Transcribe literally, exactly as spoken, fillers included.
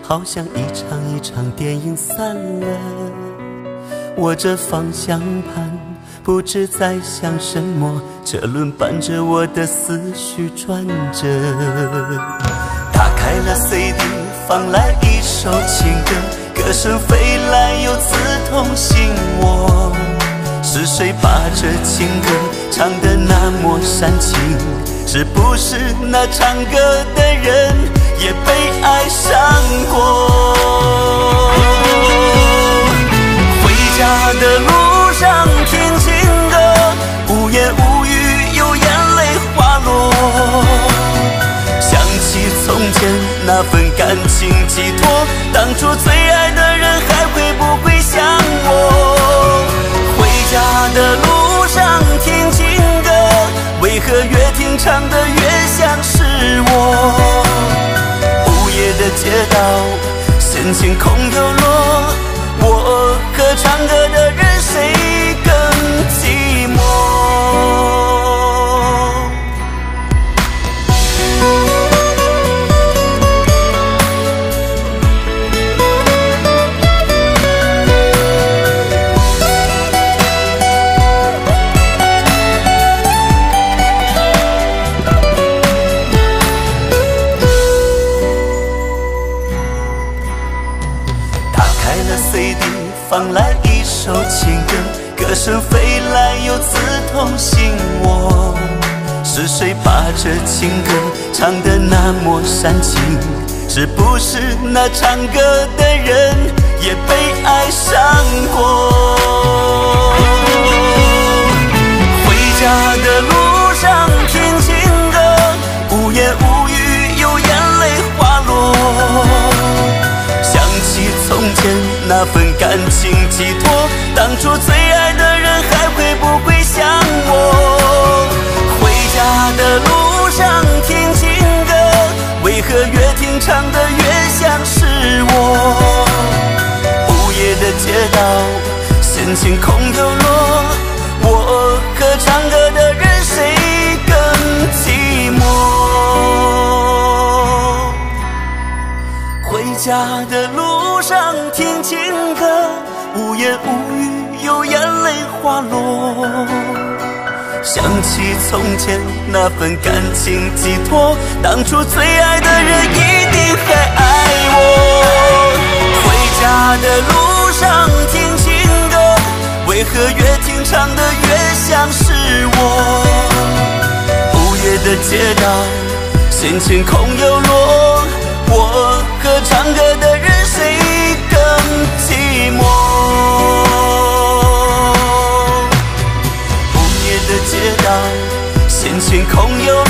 好像一场一场电影散了，握着方向盘，不知在想什么，车轮伴着我的思绪转着。打开了 C D， 放来一首情歌，歌声飞来又刺痛心窝。是谁把这情歌唱得那么煽情？是不是那唱歌的人也被爱上过？回家的路上听情歌，无言无语有眼泪滑落。想起从前那份感情寄托，当初最爱的人还会不会想我？回家的路上听情歌，为何越听唱得越像是我？午夜的街道，闲情空又落，我和唱歌的人谁更寂寞？放来一首情歌，歌声飞来又刺痛心窝。是谁把这情歌唱得那么煽情？是不是那唱歌的人也被爱上过？回家的路上听情歌，无言无语有眼泪滑落。想起从前那份感情寄托，当初最爱的人还会不会想我？回家的路上听情歌，为何越听唱得越像是我？午夜的街道，闲情空又落，我和唱歌的人谁更寂寞？回家的路上听情歌，无言无语有眼泪滑落。想起从前那份感情寄托，当初最爱的人一定还爱我。回家的路上听情歌，为何越听唱得越像是我？午夜的街道，闲情空又落，我和唱歌的人谁更寂寞？午夜的街道，闲情空又落。